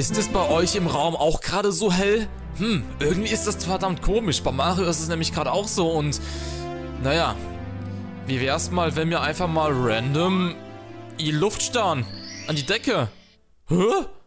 Ist es bei euch im Raum auch gerade so hell? Irgendwie ist das verdammt komisch. Bei Mario ist es nämlich gerade auch so und... Naja. Wie wär's mal, wenn wir einfach mal random in die Luft starren? An die Decke? Hä?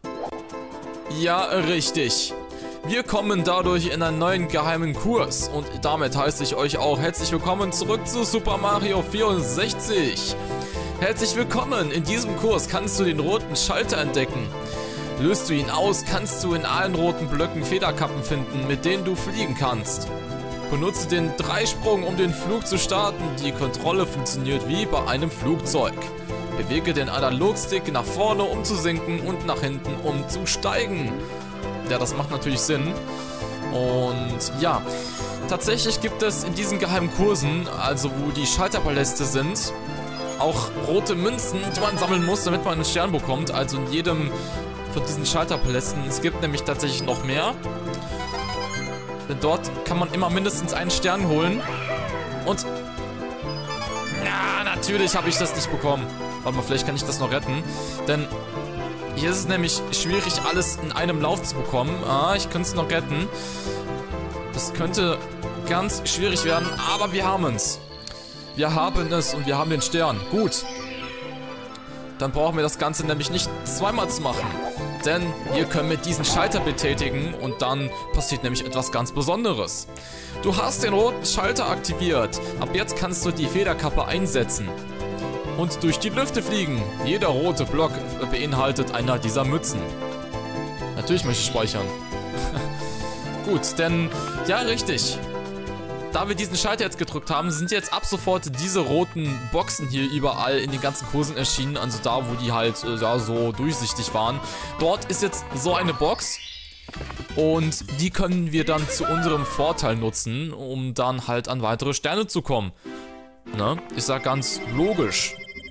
Ja, richtig. Wir kommen dadurch in einen neuen geheimen Kurs. Und damit heiße ich euch auch herzlich willkommen zurück zu Super Mario 64. Herzlich willkommen. In diesem Kurs kannst du den roten Schalter entdecken. Löst du ihn aus, kannst du in allen roten Blöcken Federkappen finden, mit denen du fliegen kannst. Benutze den Dreisprung, um den Flug zu starten. Die Kontrolle funktioniert wie bei einem Flugzeug. Bewege den Analogstick nach vorne, um zu sinken, und nach hinten, um zu steigen. Ja, das macht natürlich Sinn. Und ja, tatsächlich gibt es in diesen geheimen Kursen, also wo die Schalterpaläste sind, auch rote Münzen, die man sammeln muss, damit man einen Stern bekommt. Also in jedem von diesen Schalterpalästen. Es gibt nämlich tatsächlich noch mehr. Denn dort kann man immer mindestens einen Stern holen. Und... Ja, natürlich habe ich das nicht bekommen. Warte mal, vielleicht kann ich das noch retten. Denn hier ist es nämlich schwierig, alles in einem Lauf zu bekommen. Ich könnte es noch retten. Das könnte ganz schwierig werden, aber wir haben es. Wir haben es und wir haben den Stern. Gut. Dann brauchen wir das Ganze nämlich nicht zweimal zu machen. Denn hier können wir diesen Schalter betätigen und dann passiert nämlich etwas ganz Besonderes. Du hast den roten Schalter aktiviert. Ab jetzt kannst du die Federkappe einsetzen und durch die Lüfte fliegen. Jeder rote Block beinhaltet einer dieser Mützen. Natürlich möchte ich speichern. Gut, denn, ja, richtig. Da wir diesen Schalter jetzt gedrückt haben, sind jetzt ab sofort diese roten Boxen hier überall in den ganzen Kursen erschienen. Also da, wo die halt ja, so durchsichtig waren. Dort ist jetzt so eine Box. Und die können wir dann zu unserem Vorteil nutzen, um dann halt an weitere Sterne zu kommen. Ne? Ist ja ganz logisch.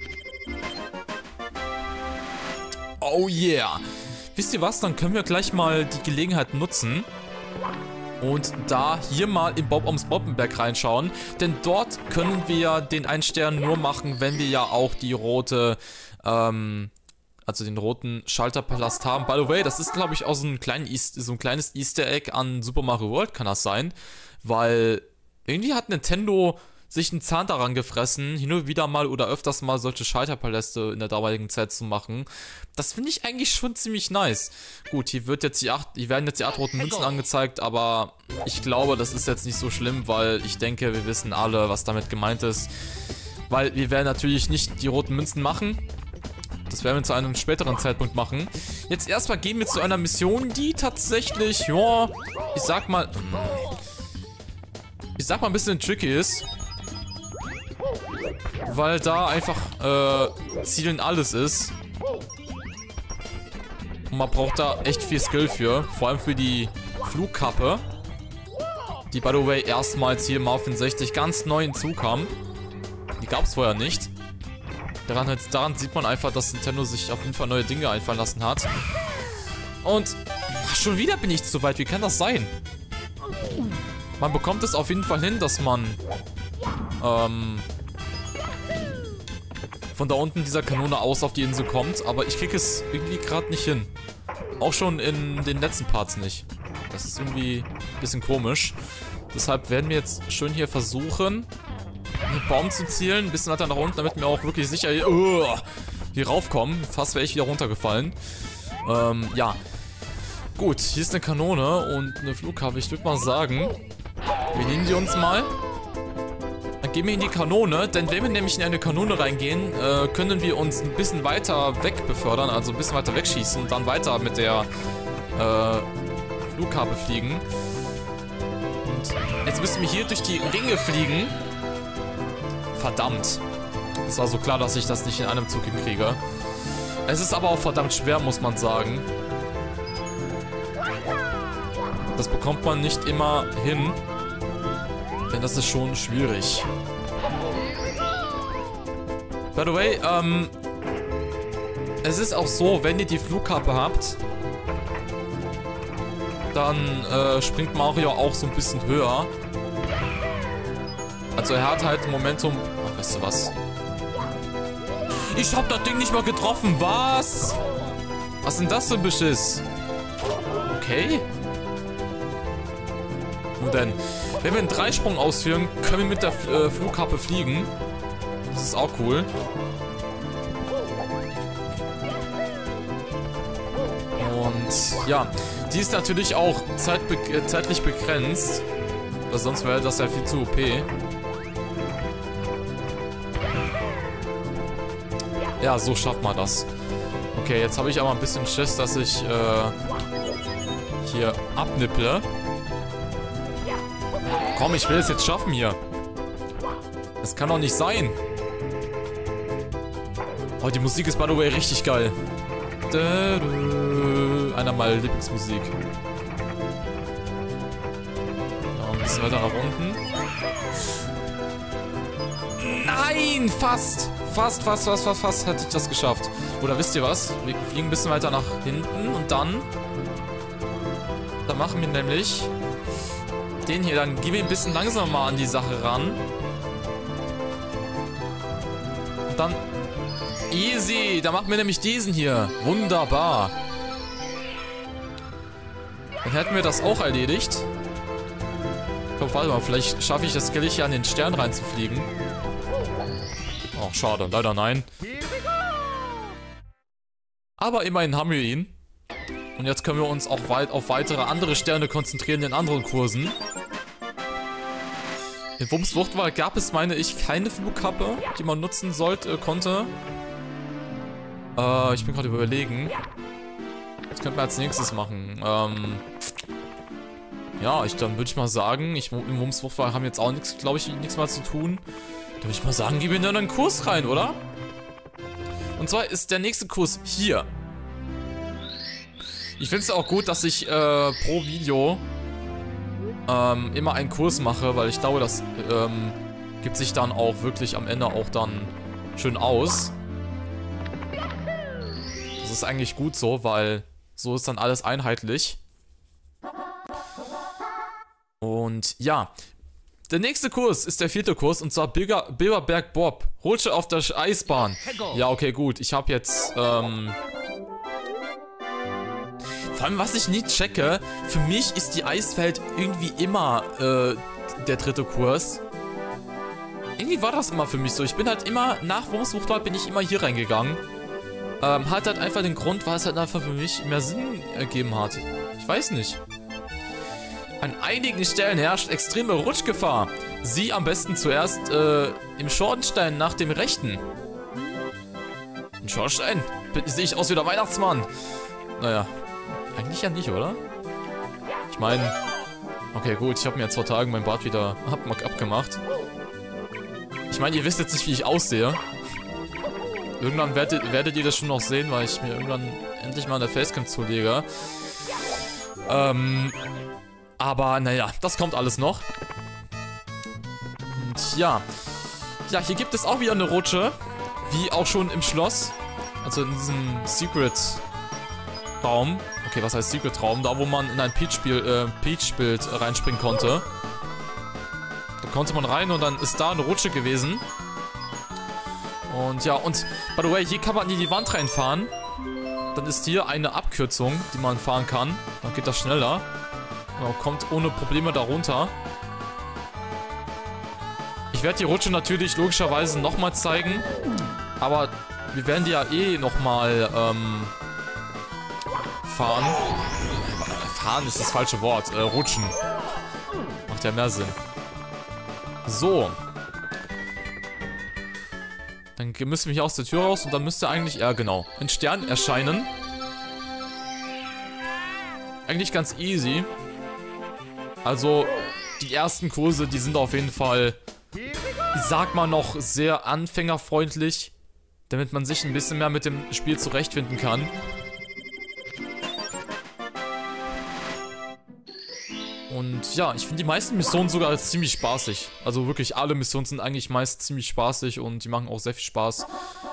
Oh yeah. Wisst ihr was? Dann können wir gleich mal die Gelegenheit nutzen und da hier mal in Bob ums Bobbenberg reinschauen. Denn dort können wir den einen Stern nur machen, wenn wir ja auch die rote, also den roten Schalterpalast haben. By the way, das ist, glaube ich, auch so ein kleines Easter Egg an Super Mario World, kann das sein. Weil irgendwie hat Nintendo sich einen Zahn daran gefressen, hin und wieder mal oder öfters mal solche Schalterpaläste in der damaligen Zeit zu machen. Das finde ich eigentlich schon ziemlich nice. Gut, hier werden jetzt die 8 roten Münzen angezeigt, aber ich glaube, das ist jetzt nicht so schlimm, weil ich denke, wir wissen alle, was damit gemeint ist. Weil wir werden natürlich nicht die roten Münzen machen. Das werden wir zu einem späteren Zeitpunkt machen. Jetzt erstmal gehen wir zu einer Mission, die tatsächlich, ja, ich sag mal ein bisschen tricky ist. Weil da einfach Zielen alles ist. Und man braucht da echt viel Skill für. Vor allem für die Flugkappe. Die, by the way, erstmals hier im Mario 64 ganz neu hinzukam. Die gab es vorher nicht. Daran sieht man einfach, dass Nintendo sich auf jeden Fall neue Dinge einfallen lassen hat. Und schon wieder bin ich zu weit. Wie kann das sein? Man bekommt es auf jeden Fall hin, dass man von da unten dieser Kanone aus auf die Insel kommt, aber ich kriege es irgendwie gerade nicht hin. Auch schon in den letzten Parts nicht. Das ist irgendwie ein bisschen komisch. Deshalb werden wir jetzt schön hier versuchen, den Baum zu zielen, ein bisschen weiter nach unten, damit wir auch wirklich sicher hier raufkommen. Fast wäre ich wieder runtergefallen. Ja. Gut, hier ist eine Kanone und eine Flughafe. Ich würde mal sagen, wir nehmen die uns mal. Dann gehen wir in die Kanone, denn wenn wir nämlich in eine Kanone reingehen, können wir uns ein bisschen weiter weg befördern, also ein bisschen weiter wegschießen und dann weiter mit der Flughafe fliegen. Und jetzt müssen wir hier durch die Ringe fliegen. Verdammt. Es war so klar, dass ich das nicht in einem Zug hinkriege. Es ist aber auch verdammt schwer, muss man sagen. Das bekommt man nicht immer hin. Denn das ist schon schwierig. By the way, es ist auch so, wenn ihr die Flugkappe habt, dann springt Mario auch so ein bisschen höher. Also er hat halt Momentum... Ach, weißt du was? Ich hab das Ding nicht mal getroffen, was? Was ist denn das für ein Beschiss? Okay. Nun denn, wenn wir einen Dreisprung ausführen, können wir mit der Flugkappe fliegen. Das ist auch cool. Und ja, die ist natürlich auch zeitlich begrenzt. Weil sonst wäre das ja viel zu OP. Ja, so schafft man das. Okay, jetzt habe ich aber ein bisschen Schiss, dass ich hier abnipple. Komm, ich will es jetzt schaffen hier. Das kann doch nicht sein. Oh, die Musik ist by the way richtig geil. Einer meiner Lieblingsmusik. Ja, ein bisschen weiter nach unten. Nein, fast. Fast hätte ich das geschafft. Oder wisst ihr was? Wir fliegen ein bisschen weiter nach hinten und dann machen wir nämlich den hier. Dann gehen wir ein bisschen langsamer mal an die Sache ran. Und dann easy. Da machen wir nämlich diesen hier. Wunderbar. Dann hätten wir das auch erledigt. Komm, warte mal. Vielleicht schaffe ich es, hier an den Stern reinzufliegen. Ach, schade. Leider nein. Aber immerhin haben wir ihn. Und jetzt können wir uns auch auf weitere andere Sterne konzentrieren in anderen Kursen. In Wumms Wuchtwald gab es, meine ich, keine Flugkappe, die man nutzen konnte. Ich bin gerade überlegen. Was könnten wir als nächstes machen? Ja, dann würde ich mal sagen, im Wumms Wuchtwald haben jetzt auch nichts, glaube ich, nichts mehr zu tun. Dann würde ich mal sagen, gehen wir in einen Kurs rein, oder? Und zwar ist der nächste Kurs hier. Ich finde es auch gut, dass ich pro Video immer einen Kurs mache, weil ich glaube, das gibt sich dann auch wirklich am Ende auch dann schön aus. Das ist eigentlich gut so, weil so ist dann alles einheitlich. Und ja, der nächste Kurs ist der 4. Kurs und zwar Bilderberg Bob. Rutsche auf der Eisbahn. Ja, okay, gut. Ich habe jetzt, vor allem, was ich nie checke, für mich ist die Eiswelt irgendwie immer, der 3. Kurs. Irgendwie war das immer für mich so. Ich bin halt immer, nach Wumms Wuchtwald bin ich immer hier reingegangen. Hat halt einfach den Grund, weil es halt einfach für mich mehr Sinn ergeben hat. Ich weiß nicht. An einigen Stellen herrscht extreme Rutschgefahr. Sieh am besten zuerst im Schornstein nach dem rechten. Ein Schornstein? Sehe ich aus wie der Weihnachtsmann? Naja, eigentlich ja nicht, oder? Ich meine, okay, gut, ich habe mir jetzt vor Tagen mein Bart wieder abgemacht. Ich meine, ihr wisst jetzt nicht, wie ich aussehe. Irgendwann werdet ihr das schon noch sehen, weil ich mir irgendwann endlich mal eine Facecam zulege. Aber naja, das kommt alles noch. Und ja. Ja, hier gibt es auch wieder eine Rutsche. Wie auch schon im Schloss. Also in diesem Secret-Raum. Okay, was heißt Secret-Raum? Da, wo man in ein Peach-Bild reinspringen konnte. Da konnte man rein und dann ist da eine Rutsche gewesen. Und ja, und by the way, hier kann man in die Wand reinfahren. Dann ist hier eine Abkürzung, die man fahren kann. Dann geht das schneller. Man kommt ohne Probleme da runter. Ich werde die Rutsche natürlich logischerweise nochmal zeigen. Aber wir werden die ja eh nochmal fahren. Fahren ist das falsche Wort. Rutschen. Macht ja mehr Sinn. So. Dann müssen wir hier aus der Tür raus und dann müsste eigentlich, ja genau, ein Stern erscheinen. Eigentlich ganz easy. Also, die ersten Kurse, die sind auf jeden Fall, ich sag mal noch, sehr anfängerfreundlich, damit man sich ein bisschen mehr mit dem Spiel zurechtfinden kann. Und ja, ich finde die meisten Missionen sogar ziemlich spaßig. Also wirklich, alle Missionen sind eigentlich meist ziemlich spaßig und die machen auch sehr viel Spaß.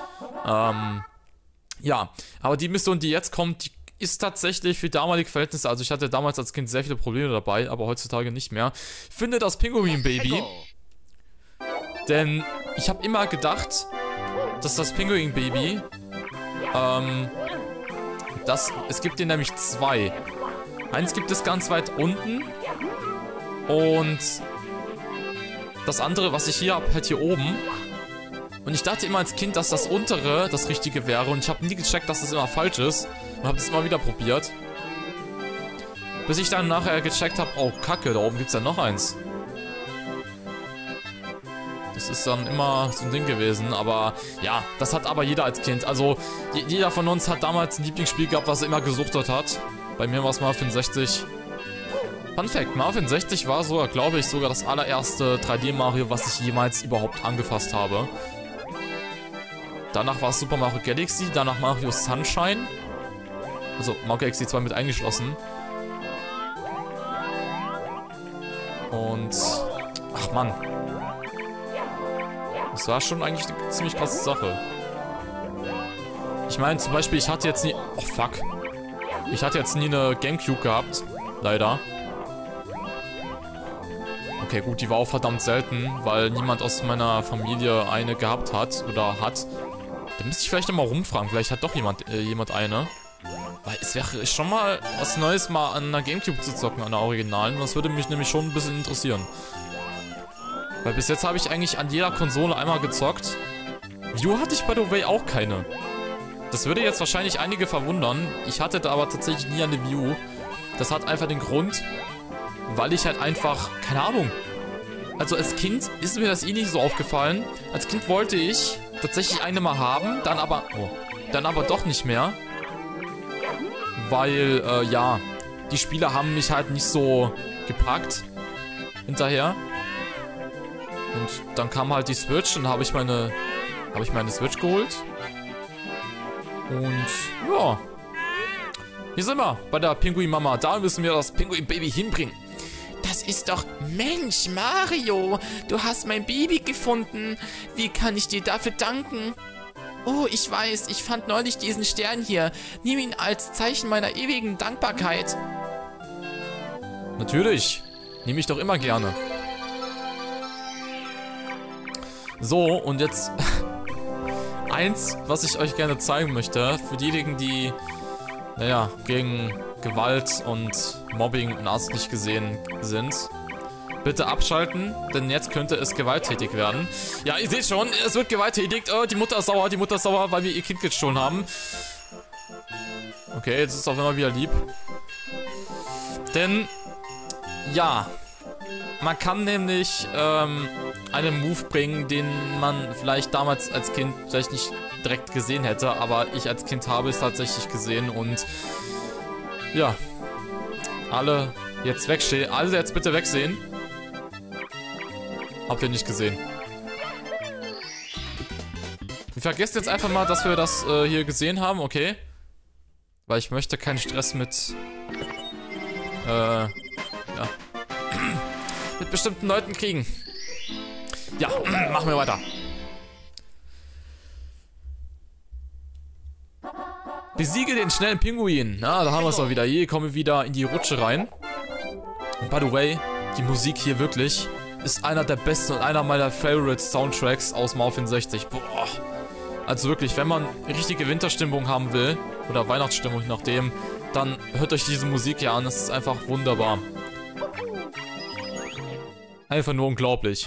Ja, aber die Mission, die jetzt kommt, die ist tatsächlich für damalige Verhältnisse, also ich hatte damals als Kind sehr viele Probleme dabei, aber heutzutage nicht mehr. Finde das Pinguin Baby. Denn ich habe immer gedacht, dass das Pinguin Baby, es gibt den nämlich 2. Eins gibt es ganz weit unten. Und das andere, was ich hier habe, halt hier oben. Und ich dachte immer als Kind, dass das untere das Richtige wäre. Und ich habe nie gecheckt, dass das immer falsch ist. Und habe das immer wieder probiert. Bis ich dann nachher gecheckt habe, oh Kacke, da oben gibt es ja noch eins. Das ist dann immer so ein Ding gewesen, aber ja, das hat aber jeder als Kind. Also jeder von uns hat damals ein Lieblingsspiel gehabt, was er immer gesuchtet hat. Bei mir war es Mario 64. Fun Fact, Mario 64 war sogar, glaube ich, sogar das allererste 3D-Mario, was ich jemals überhaupt angefasst habe. Danach war es Super Mario Galaxy, danach Mario Sunshine. Also Mario Galaxy 2 mit eingeschlossen. Und... ach Mann. Das war schon eigentlich eine ziemlich krasse Sache. Ich meine, zum Beispiel, ich hatte jetzt nie... oh, fuck. Ich hatte jetzt nie eine Gamecube gehabt. Leider. Okay, gut, die war auch verdammt selten, weil niemand aus meiner Familie eine gehabt hat oder hat. Da müsste ich vielleicht nochmal rumfragen. Vielleicht hat doch jemand eine. Weil es wäre schon mal was Neues, mal an einer Gamecube zu zocken, an der Originalen. Das würde mich nämlich schon ein bisschen interessieren. Weil bis jetzt habe ich eigentlich an jeder Konsole einmal gezockt. Wii U hatte ich, by the way, auch keine. Das würde jetzt wahrscheinlich einige verwundern. Ich hatte da aber tatsächlich nie eine Wii U. Das hat einfach den Grund, weil ich halt einfach, keine Ahnung. Also als Kind ist mir das eh nicht so aufgefallen. Als Kind wollte ich tatsächlich eine mal haben, dann aber doch nicht mehr. Weil, ja, die Spiele haben mich halt nicht so gepackt hinterher. Und dann kam halt die Switch und habe ich meine Switch geholt. Und ja, hier sind wir bei der Pinguin-Mama. Da müssen wir das Pinguin-Baby hinbringen. Das ist doch... Mensch, Mario, du hast mein Baby gefunden. Wie kann ich dir dafür danken? Oh, ich weiß, ich fand neulich diesen Stern hier. Nimm ihn als Zeichen meiner ewigen Dankbarkeit. Natürlich, nehme ich doch immer gerne. So, und jetzt eins, was ich euch gerne zeigen möchte, für diejenigen, die, naja, gegen Gewalt und Mobbing und Arzt nicht gesehen sind. Bitte abschalten, denn jetzt könnte es gewalttätig werden. Ja, ihr seht schon, es wird gewalttätig. Oh, die Mutter ist sauer, weil wir ihr Kind gestohlen haben. Okay, jetzt ist es auf einmal wieder lieb. Denn, ja, man kann nämlich einen Move bringen, den man vielleicht damals als Kind vielleicht nicht direkt gesehen hätte, aber ich als Kind habe es tatsächlich gesehen und ja, alle jetzt wegsehen, alle jetzt bitte wegsehen. Habt ihr nicht gesehen. Wir vergessen jetzt einfach mal, dass wir das hier gesehen haben, okay? Weil ich möchte keinen Stress mit, ja, mit bestimmten Leuten kriegen. Ja, machen wir weiter. Besiege den schnellen Pinguin. Na, da haben wir es mal wieder. Hier kommen wir wieder in die Rutsche rein. Und by the way, die Musik hier wirklich ist einer der besten und einer meiner Favorite Soundtracks aus Mario 64. Boah. Also wirklich, wenn man richtige Winterstimmung haben will, oder Weihnachtsstimmung, je nachdem, dann hört euch diese Musik hier an. Das ist einfach wunderbar. Einfach nur unglaublich.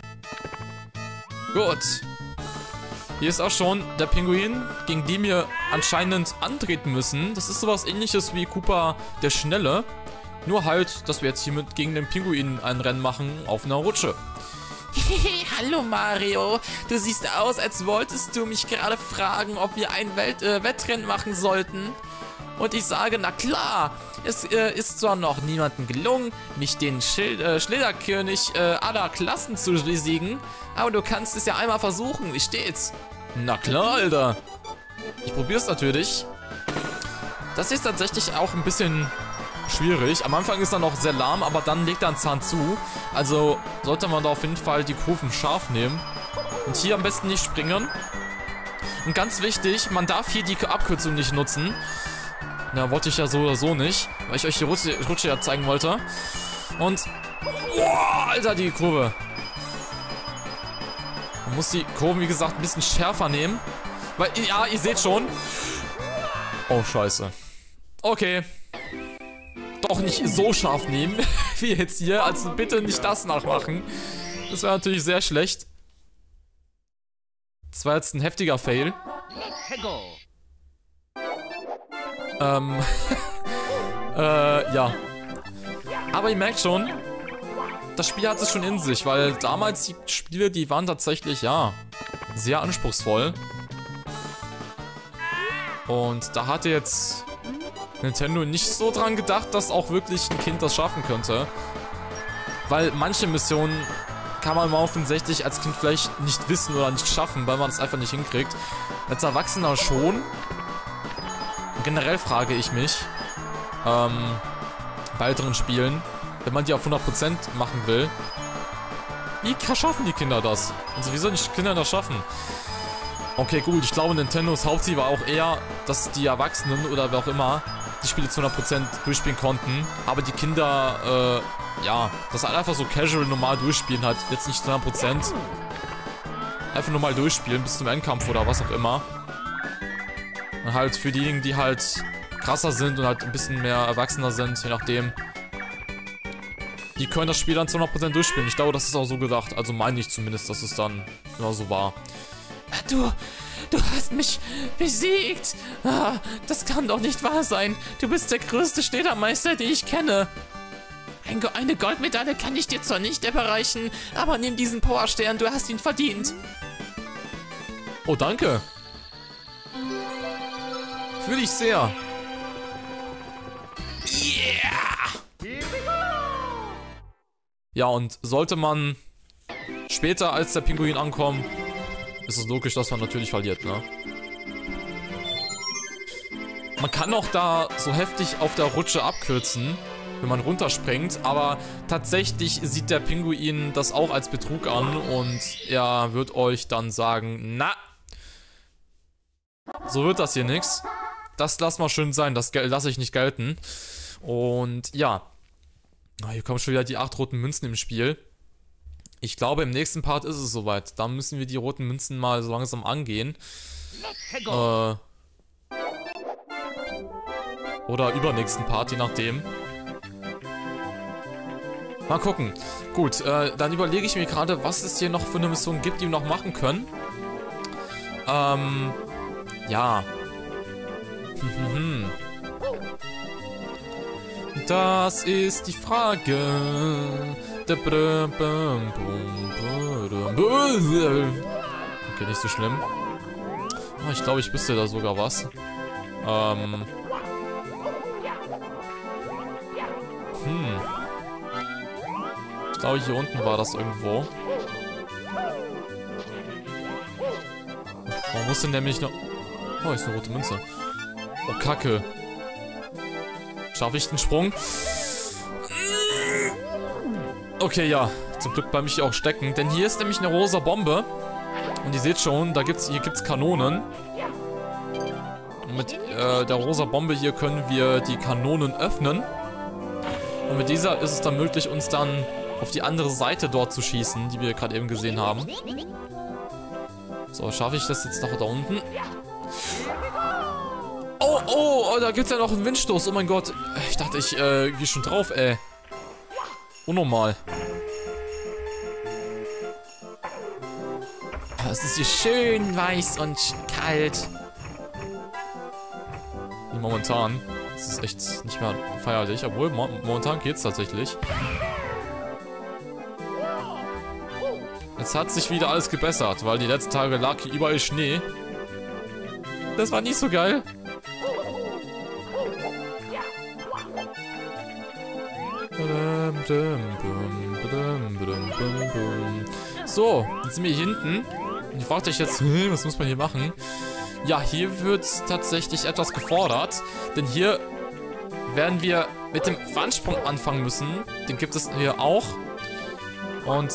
Gut. Hier ist auch schon der Pinguin, gegen den wir anscheinend antreten müssen. Das ist sowas ähnliches wie Koopa der Schnelle. Nur halt, dass wir jetzt hier gegen den Pinguin ein Rennen machen auf einer Rutsche. Hallo Mario, du siehst aus, als wolltest du mich gerade fragen, ob wir ein Wettrennen machen sollten. Und ich sage, na klar, es ist zwar noch niemandem gelungen, mich den Schlitterkönig aller Klassen zu besiegen, aber du kannst es ja einmal versuchen, wie steht's? Na klar, Alter. Ich probier's natürlich. Das ist tatsächlich auch ein bisschen schwierig. Am Anfang ist er noch sehr lahm, aber dann legt er einen Zahn zu. Also sollte man da auf jeden Fall die Kurven scharf nehmen. Und hier am besten nicht springen. Und ganz wichtig, man darf hier die Abkürzung nicht nutzen. Na, wollte ich ja so oder so nicht, weil ich euch die Rutsche ja zeigen wollte. Und, boah, Alter, die Kurve. Man muss die Kurven, wie gesagt, ein bisschen schärfer nehmen. Weil, ja, ihr seht schon. Oh, scheiße. Okay. auch nicht so scharf nehmen, wie jetzt hier. Also bitte nicht das nachmachen. Das wäre natürlich sehr schlecht. Das war jetzt ein heftiger Fail. Ja. Aber ihr merkt schon, das Spiel hat es schon in sich, weil damals die Spiele, die waren tatsächlich, ja, sehr anspruchsvoll. Und da hatte jetzt Nintendo nicht so dran gedacht, dass auch wirklich ein Kind das schaffen könnte. Weil manche Missionen kann man mal auf den 60 als Kind vielleicht nicht wissen oder nicht schaffen, weil man es einfach nicht hinkriegt. Als Erwachsener schon. Und generell frage ich mich, bei älteren Spielen, wenn man die auf 100% machen will, wie schaffen die Kinder das? Also wie sollen die Kinder das schaffen? Okay, gut, ich glaube Nintendos Hauptziel war auch eher, dass die Erwachsenen oder wer auch immer die Spiele zu 100% durchspielen konnten. Aber die Kinder, ja, das halt einfach so casual normal durchspielen halt, jetzt nicht zu 100%. Einfach normal durchspielen bis zum Endkampf oder was auch immer. Und halt für diejenigen, die halt krasser sind und halt ein bisschen mehr erwachsener sind, je nachdem. Die können das Spiel dann zu 100% durchspielen. Ich glaube, das ist auch so gedacht. Also meine ich zumindest, dass es dann genau so war. Du hast mich besiegt. Ah, das kann doch nicht wahr sein. Du bist der größte Schlittermeister, den ich kenne. Eine Goldmedaille kann ich dir zwar nicht überreichen, aber nimm diesen Powerstern, du hast ihn verdient. Oh, danke. Fühle ich sehr. Yeah! Ja, und sollte man später als der Pinguin ankommen, ist es logisch, dass man natürlich verliert, ne? Man kann auch da so heftig auf der Rutsche abkürzen, wenn man runterspringt, aber tatsächlich sieht der Pinguin das auch als Betrug an und er wird euch dann sagen, na, so wird das hier nix. Das lass mal schön sein, das lasse ich nicht gelten. Und ja, hier kommen schon wieder die 8 roten Münzen im Spiel. Ich glaube, im nächsten Part ist es soweit. Da müssen wir die roten Münzen mal so langsam angehen. Oder übernächsten Part, je nachdem. Mal gucken. Gut, dann überlege ich mir gerade, was es hier noch für eine Mission gibt, die wir noch machen können. Ja. Das ist die Frage. Okay, nicht so schlimm. Oh, ich glaube, ich wüsste da sogar was. Ich glaube, hier unten war das irgendwo. Man musste nämlich noch... Oh, ist eine rote Münze. Oh, Kacke. Schaffe ich den Sprung? Okay, ja. Zum Glück bleibe ich hier auch stecken. Denn hier ist nämlich eine rosa Bombe. Und ihr seht schon, hier gibt's Kanonen. Und mit der rosa Bombe hier können wir die Kanonen öffnen. Und mit dieser ist es dann möglich, uns dann auf die andere Seite dort zu schießen, die wir gerade eben gesehen haben. So, schaffe ich das jetzt noch da unten? Oh, da gibt's ja noch einen Windstoß. Oh mein Gott. Ich dachte, ich gehe schon drauf, ey. Unnormal. Es ist hier schön weiß und kalt. Wie momentan. Das ist echt nicht mehr feierlich. Obwohl, momentan geht's tatsächlich. Jetzt hat sich wieder alles gebessert, weil die letzten Tage lag hier überall Schnee. Das war nicht so geil. So, jetzt sind wir hier hinten. Und ihr fragt euch jetzt, was muss man hier machen? Ja, hier wird tatsächlich etwas gefordert. Denn hier werden wir mit dem Wandsprung anfangen müssen. Den gibt es hier auch. Und...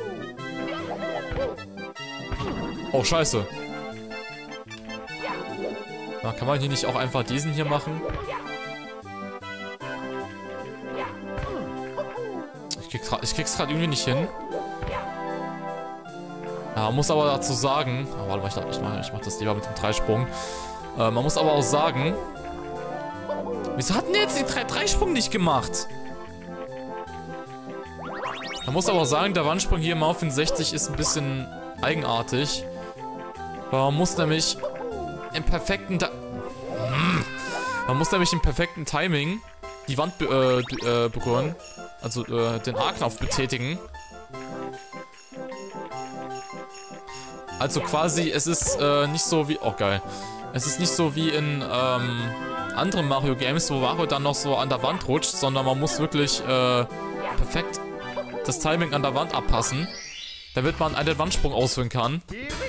Oh, scheiße. Na, kann man hier nicht auch einfach diesen hier machen? Ich krieg's gerade irgendwie nicht hin. Ja, man muss aber dazu sagen... Oh, warte mal, ich mach das lieber mit dem Dreisprung. Man muss aber auch sagen... Wieso hat denn jetzt den Dreisprung nicht gemacht? Man muss aber auch sagen, der Wandsprung hier im auf 60 ist ein bisschen eigenartig. Man muss nämlich im perfekten Timing die Wand berühren. Also den A-Knopf betätigen. Also quasi, es ist nicht so wie... Oh, geil. Es ist nicht so wie in anderen Mario-Games, wo Mario dann noch so an der Wand rutscht, sondern man muss wirklich perfekt das Timing an der Wand abpassen, damit man einen Wandsprung ausführen kann.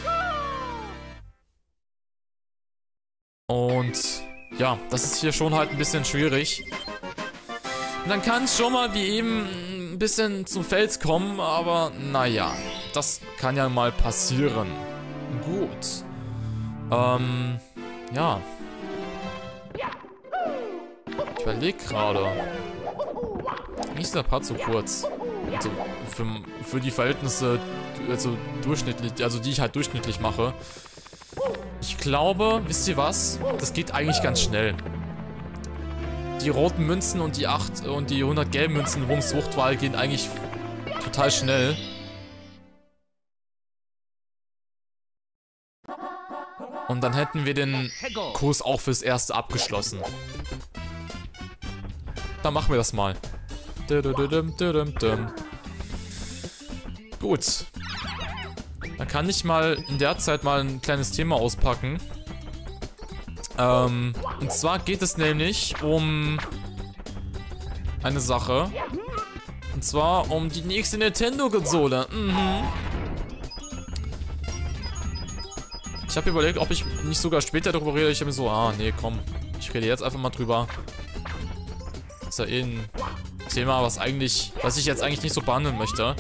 Und ja, das ist hier schon halt ein bisschen schwierig. Und dann kann es schon mal wie eben ein bisschen zum Fels kommen, aber naja, das kann ja mal passieren. Gut. Ja. Ich überlege gerade. Nicht der Part zu kurz. Also für die Verhältnisse, also durchschnittlich, also die ich halt durchschnittlich mache. Ich glaube, wisst ihr was? Das geht eigentlich ganz schnell. Die roten Münzen und die 8 und die 100 gelben Münzen Wumms Wuchtwahl gehen eigentlich total schnell. Und dann hätten wir den Kurs auch fürs Erste abgeschlossen. Dann machen wir das mal. Gut. Dann kann ich mal in der Zeit mal ein kleines Thema auspacken. Und zwar geht es nämlich um eine Sache. Und zwar um die nächste Nintendo-Konsole. Ich habe überlegt, ob ich nicht sogar später darüber rede. Ich habe mir so, nee, komm. Ich rede jetzt einfach mal drüber. Das ist ja eh ein Thema, was ich jetzt eigentlich nicht so behandeln möchte.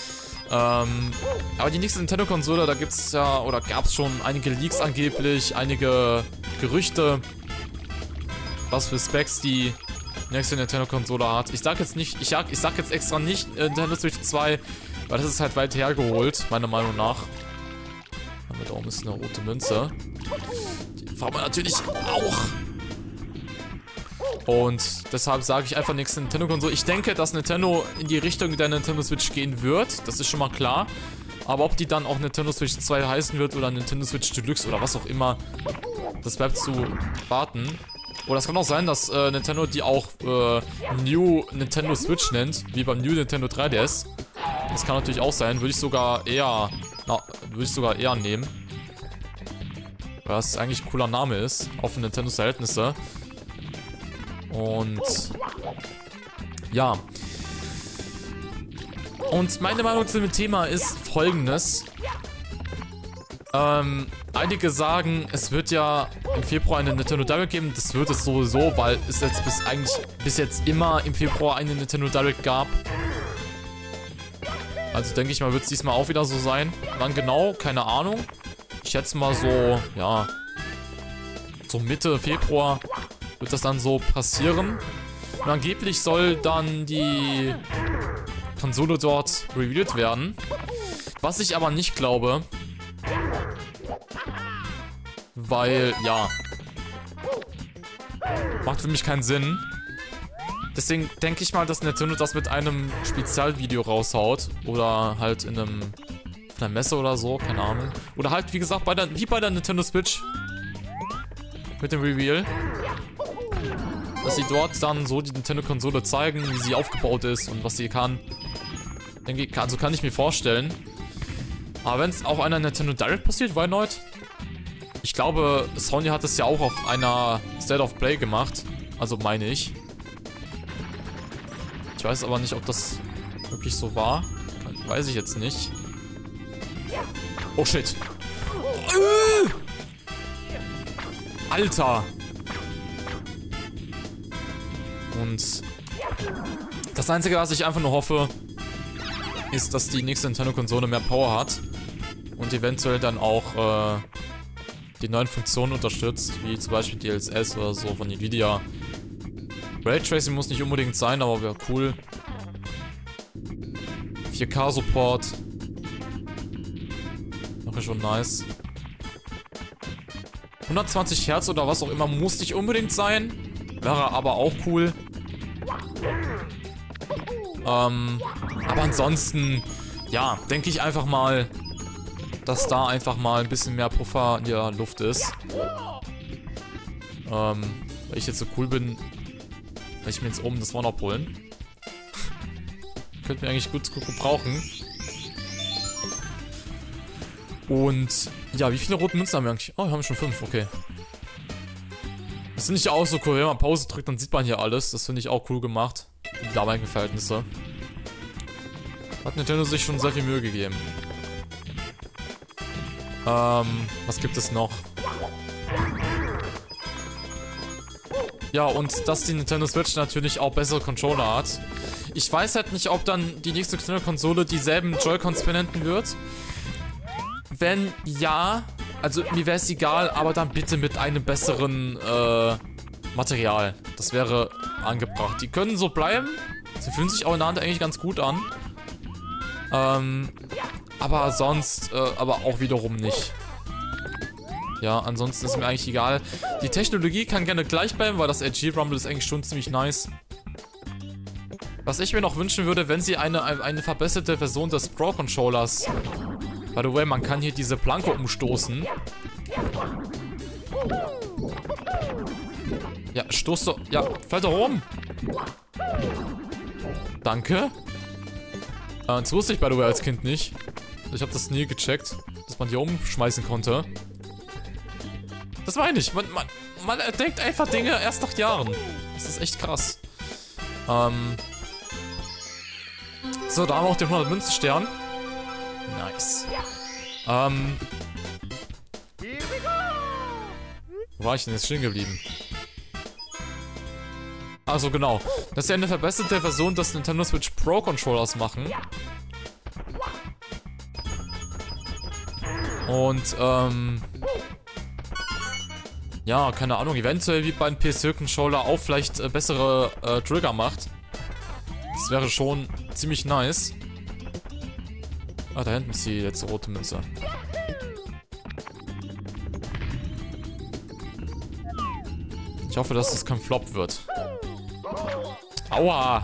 Aber die nächste Nintendo-Konsole, da gibt es ja, oder gab es schon einige Leaks angeblich, einige Gerüchte, was für Specs die nächste Nintendo-Konsole hat. Ich sag jetzt nicht, ich sag jetzt extra nicht Nintendo Switch 2, weil das ist halt weit hergeholt, meiner Meinung nach. Da oben ist eine rote Münze. Die fahren wir natürlich auch. Und deshalb sage ich einfach nächste Nintendo-Konsole. Ich denke, dass Nintendo in die Richtung der Nintendo Switch gehen wird. Das ist schon mal klar. Aber ob die dann auch Nintendo Switch 2 heißen wird oder Nintendo Switch Deluxe oder was auch immer, das bleibt zu warten. Oder es kann auch sein, dass Nintendo die auch New Nintendo Switch nennt, wie beim New Nintendo 3DS. Das kann natürlich auch sein. Würde ich sogar eher nehmen. Weil das eigentlich ein cooler Name ist, auch für Nintendos Verhältnisse. Und ja. Und meine Meinung zu dem Thema ist folgendes. Einige sagen, es wird ja im Februar eine Nintendo Direct geben. Das wird es sowieso, weil es jetzt bis jetzt immer im Februar eine Nintendo Direct gab. Also denke ich mal, wird es diesmal auch wieder so sein. Wann genau? Keine Ahnung. Ich schätze mal so, ja, so Mitte Februar wird das dann so passieren. Und angeblich soll dann die Konsole dort revealed werden. Was ich aber nicht glaube. Weil, ja, macht für mich keinen Sinn. Deswegen denke ich mal, dass Nintendo das mit einem Spezialvideo raushaut. Oder halt in auf einer Messe oder so, keine Ahnung. Oder halt, wie gesagt, wie bei der Nintendo Switch. Mit dem Reveal. Dass sie dort dann so die Nintendo-Konsole zeigen, wie sie aufgebaut ist und was sie kann. Denke ich, also kann ich mir vorstellen. Aber wenn es auf einer Nintendo Direct passiert, why not? Ich glaube, Sony hat es ja auch auf einer State of Play gemacht. Also meine ich. Ich weiß aber nicht, ob das wirklich so war. Weiß ich jetzt nicht. Oh shit. Alter. Und das Einzige, was ich einfach nur hoffe, ist, dass die nächste Nintendo-Konsole mehr Power hat. Und eventuell dann auch die neuen Funktionen unterstützt, wie zum Beispiel DLSS oder so von Nvidia. Raytracing muss nicht unbedingt sein, aber wäre cool. 4K-Support. Wäre schon nice. 120 Hertz oder was auch immer muss nicht unbedingt sein. Wäre aber auch cool. Aber ansonsten, ja, denke ich einfach mal, dass da einfach mal ein bisschen mehr Puffer in der Luft ist. Weil ich jetzt so cool bin, weil ich mir jetzt oben das One-Up holen. Könnte mir eigentlich gut gebrauchen. Und, ja, wie viele rote Münzen haben wir eigentlich? Oh, wir haben schon 5, okay. Das finde ich auch so cool, wenn man Pause drückt, dann sieht man hier alles. Das finde ich auch cool gemacht. Die damaligen Verhältnisse. Hat Nintendo sich schon sehr viel Mühe gegeben. Was gibt es noch? Ja, und dass die Nintendo Switch natürlich auch bessere Controller hat. Ich weiß halt nicht, ob dann die nächste Konsole dieselben Joy-Cons verwenden wird. Wenn ja, also mir wäre es egal, aber dann bitte mit einem besseren Material. Das wäre angebracht. Die können so bleiben. Sie fühlen sich auch in der Hand eigentlich ganz gut an. Aber sonst, aber auch wiederum nicht. Ja, ansonsten ist mir eigentlich egal. Die Technologie kann gerne gleich bleiben, weil das LG Rumble ist eigentlich schon ziemlich nice. Was ich mir noch wünschen würde, wenn sie eine verbesserte Version des Pro-Controllers... By the way, man kann hier diese Planke umstoßen. Ja, stoß doch... Ja, fällt doch um. Danke. Das wusste ich, by the way, als Kind nicht. Ich habe das nie gecheckt, dass man die umschmeißen konnte. Das meine ich. Man entdeckt einfach Dinge erst nach Jahren. Das ist echt krass. So, da haben wir auch den 100 Münzenstern. Nice. Wo war ich denn jetzt stehen geblieben? Also genau. Das ist ja eine verbesserte Version des Nintendo Switch Pro Controllers machen. Und, ja, keine Ahnung, eventuell wie beim PS4-Controller auch vielleicht bessere Trigger macht. Das wäre schon ziemlich nice. Ah, da hinten ist die letzte rote Münze. Ich hoffe, dass das kein Flop wird. Aua!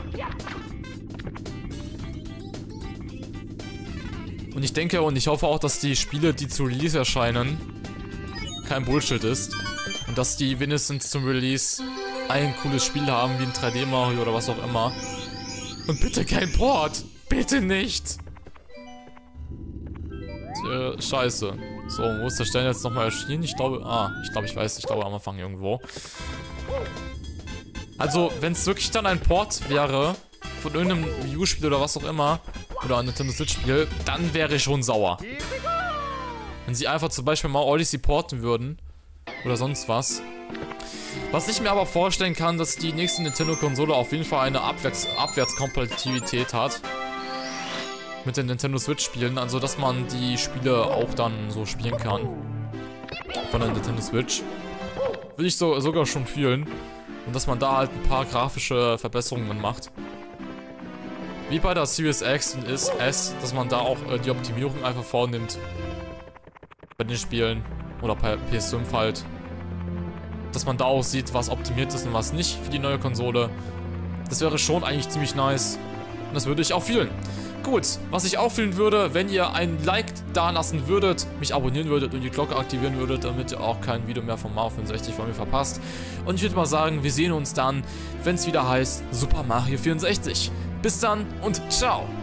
Und ich denke und ich hoffe auch, dass die Spiele, die zu Release erscheinen, kein Bullshit ist. Und dass die wenigstens zum Release ein cooles Spiel haben, wie ein 3D Mario oder was auch immer. Und bitte kein Port! Bitte nicht! Scheiße. So, wo ist der Stern jetzt nochmal erschienen? Ich glaube, ich weiß, ich glaube am Anfang irgendwo. Also, wenn es wirklich dann ein Port wäre, von irgendeinem Wii U-Spiel oder was auch immer, oder ein Nintendo Switch-Spiel, dann wäre ich schon sauer. Wenn sie einfach zum Beispiel mal Odyssey porten würden, oder sonst was. Was ich mir aber vorstellen kann, dass die nächste Nintendo-Konsole auf jeden Fall eine Abwärtskompatibilität hat. Mit den Nintendo Switch-Spielen, also dass man die Spiele auch dann so spielen kann. Von der Nintendo Switch. Will ich sogar schon fühlen. Und dass man da halt ein paar grafische Verbesserungen macht. Wie bei der Series X und S, dass man da auch die Optimierung einfach vornimmt. Bei den Spielen. Oder bei PS5 halt. Dass man da auch sieht, was optimiert ist und was nicht für die neue Konsole. Das wäre schon eigentlich ziemlich nice. Und das würde ich auch fühlen. Gut, was ich auch fühlen würde, wenn ihr ein Like da lassen würdet, mich abonnieren würdet und die Glocke aktivieren würdet, damit ihr auch kein Video mehr vom Mario 64 von mir verpasst. Und ich würde mal sagen, wir sehen uns dann, wenn es wieder heißt Super Mario 64. Bis dann und ciao!